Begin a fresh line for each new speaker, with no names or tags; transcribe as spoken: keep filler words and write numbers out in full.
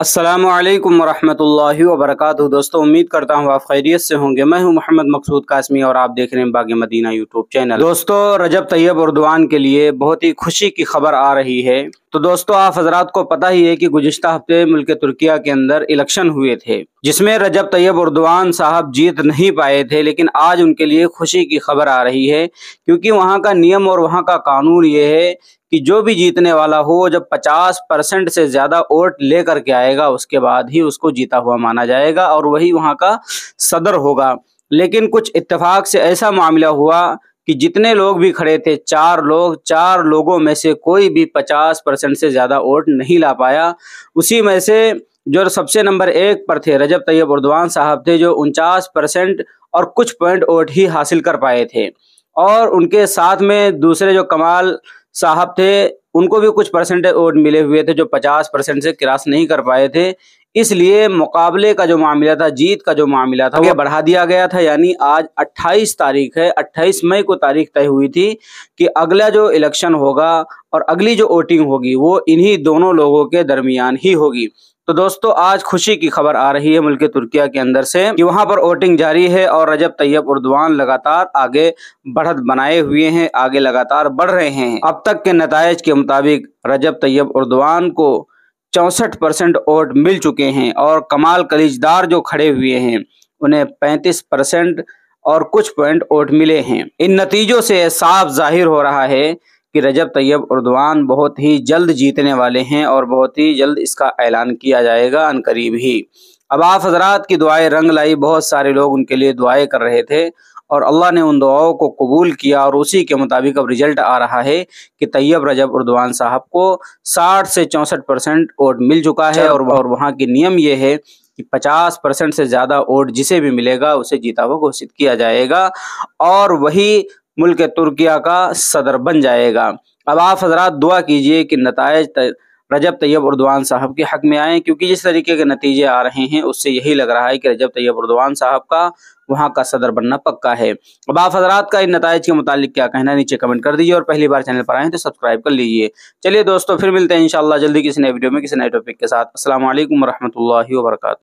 अस्सलामु अलैकुम वरहमतुल्लाहि वबरकातुहू। दोस्तों, उम्मीद करता हूँ आप खैरियत से होंगे। मैं हूँ मोहम्मद मकसूद कासमी और आप देख रहे हैं बाग़ मदीना यूट्यूब चैनल। दोस्तों, रजब तैयब उर्दवान के लिए बहुत ही खुशी की खबर आ रही है। तो दोस्तों, आप हजरात को पता ही है कि गुज़िश्ता हफ्ते मुल्क तुर्किया के अंदर इलेक्शन हुए थे, जिसमें रजब तैयब उर्दवान साहब जीत नहीं पाए थे। लेकिन आज उनके लिए खुशी की खबर आ रही है, क्योंकि वहाँ का नियम और वहाँ का कानून ये है कि जो भी जीतने वाला हो, जब पचास परसेंट से ज़्यादा वोट लेकर के आएगा उसके बाद ही उसको जीता हुआ माना जाएगा और वही वहाँ का सदर होगा। लेकिन कुछ इत्तेफाक से ऐसा मामला हुआ कि जितने लोग भी खड़े थे, चार लोग चार लोगों में से कोई भी पचास परसेंट से ज़्यादा वोट नहीं ला पाया। उसी में से जो सबसे नंबर एक पर थे रजब तैयब उर्दवान साहब थे, जो उनचास परसेंट और कुछ पॉइंट वोट ही हासिल कर पाए थे। और उनके साथ में दूसरे जो कमाल साहब थे, उनको भी कुछ परसेंटेज वोट मिले हुए थे, जो पचास परसेंट से क्रॉस नहीं कर पाए थे। इसलिए मुकाबले का जो मामला था, जीत का जो मामला था, वो बढ़ा दिया गया था। यानी आज अट्ठाईस तारीख है, अट्ठाईस मई को तारीख तय हुई थी कि अगला जो इलेक्शन होगा और अगली जो वोटिंग होगी वो इन्हीं दोनों लोगों के दरमियान ही होगी। तो दोस्तों, आज खुशी की खबर आ रही है मुल्क तुर्किया के अंदर से कि वहां पर वोटिंग जारी है और रजब तैयब उर्दवान लगातार आगे बढ़त बनाए हुए हैं, आगे लगातार बढ़ रहे हैं। अब तक के नतायज के मुताबिक रजब तैयब उर्दवान को चौंसठ परसेंट वोट मिल चुके हैं और कमाल कलिजदार जो खड़े हुए हैं उन्हें पैंतीस परसेंट और कुछ पॉइंट वोट मिले हैं। इन नतीजों से साफ जाहिर हो रहा है कि रजब तैयब उर्दवान बहुत ही जल्द जीतने वाले हैं और बहुत ही जल्द इसका ऐलान किया जाएगा अनकरीब ही। अब आप हजरात की दुआएं रंग लाई, बहुत सारे लोग उनके लिए दुआएं कर रहे थे और अल्लाह ने उन दुआओं को कबूल किया और उसी के मुताबिक अब रिजल्ट आ रहा है कि तैयब रजब उर्दवान साहब को साठ से चौंसठ परसेंट वोट मिल चुका है। और, और वहाँ की नियम ये है कि पचास परसेंट से ज़्यादा वोट जिसे भी मिलेगा उसे जीता हुआ घोषित किया जाएगा और वही मुल्क तुर्किया का सदर बन जाएगा। अब आप हजरात दुआ कीजिए कि नतायज रजब तैयब उर्दवान साहब के हक में आए, क्योंकि जिस तरीके के नतीजे आ रहे हैं उससे यही लग रहा है कि रजब तैयब उर्दवान साहब का वहां का सदर बनना पक्का है। अब आप हजरात का इन नतायज के मुतालिक क्या कहना है नीचे कमेंट कर दीजिए और पहली बार चैनल पर आए तो सब्सक्राइब कर लीजिए। चलिए दोस्तों, फिर मिलते हैं इंशाल्लाह जल्दी किसी नए वीडियो में किसी नए टॉपिक के साथ। अस्सलाम वालेकुम रहमतुल्लाहि व बरकातहू।